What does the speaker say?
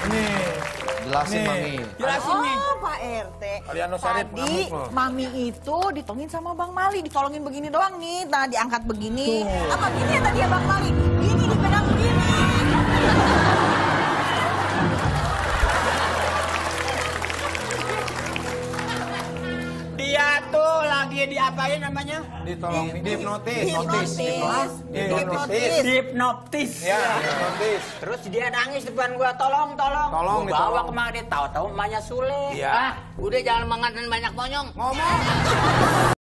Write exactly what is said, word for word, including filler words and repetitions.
Nih. Jelasin, Nih. Mami. Jelasin nih. Oh, Pak R T. Aliano Sarip Tadi ngamuk loh. Mami itu ditolongin sama Bang Mali, ditolongin begini doang nih. Nah, diangkat begini. Tuh. Apa gini ya tadi ya Bang Mali? Ini dipegang begini. Dia tuh lagi diapain namanya? Ditolong, dihipnotis. Hipnotis. Hipnotis. Dihipnotis. Ya, hipnotis. Terus dia nangis depan gua, tolong, tolong. Tolong, Gua bawa ditolong. kemari, tahu-tahu emaknya Sule. Iya. Ah, udah jangan mengantin banyak monyong. Ngomong.